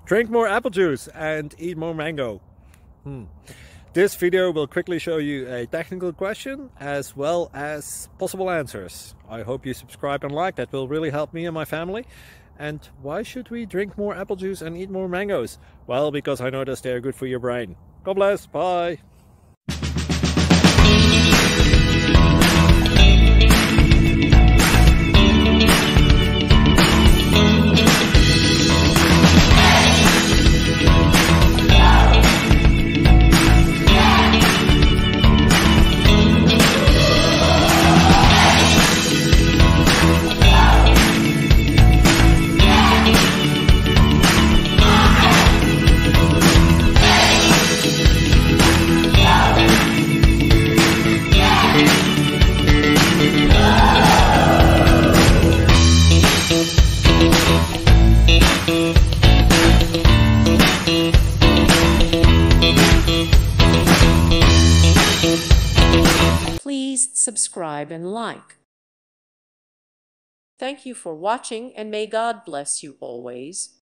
Drink more apple juice and eat more mango. This video will quickly show you a technical question as well as possible answers. I hope you subscribe and like, that will really help me and my family. And why should we drink more apple juice and eat more mangoes? Well, because I noticed they're good for your brain. God bless, bye! Please subscribe and like. Thank you for watching, and may God bless you always.